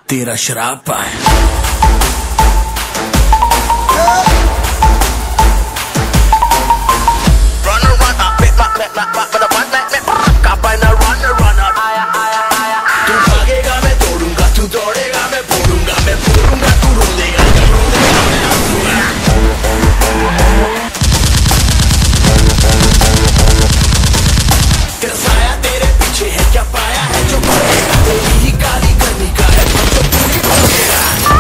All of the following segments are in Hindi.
तेरा श्राप है। तू भागेगा मैं दौड़ूंगा, तू दौड़ेगा मैं फोड़ूंगा, मैं फोड़ूंगा तू रोलेगा, जब रोलेगा मैं हंसूंगा। तेरा साया तेरे पीछे है, क्या पाया है जो भागेगा, तेरी ही काली करनी का है जो पूरी भागेगा।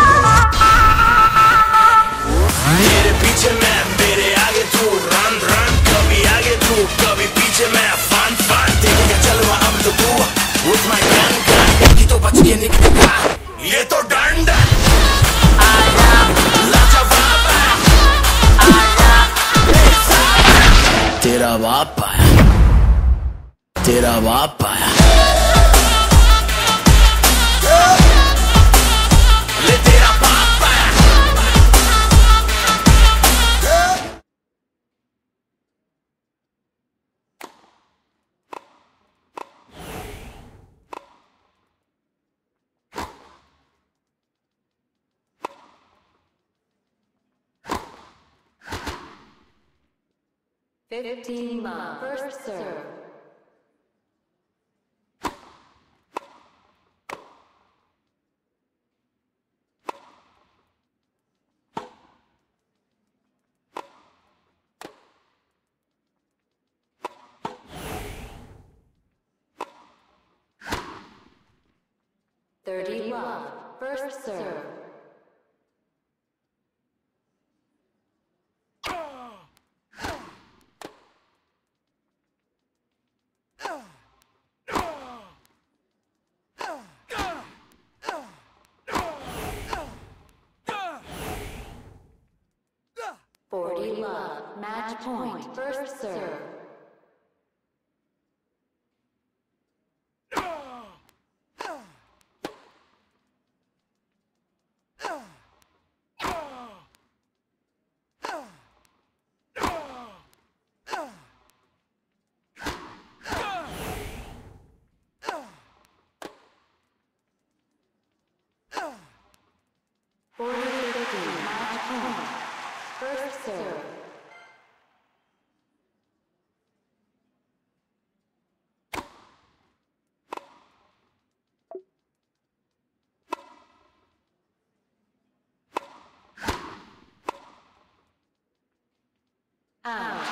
तेरे पीछे मैं, मेरे आगे तू, रन रन, कभी आगे तू कभी पीछे मैं, फन फन देखेगा चलवा अब तो तू with my gun gun, की तो बच के निकलेगा, ये तो डंड आया लाजवाब आया तेरा बाप आया, तेरा बाप आया, ले तेरा बाप आया। First serve. Love. First serve. Love. Match point. First serve. Match point. First serve. Out.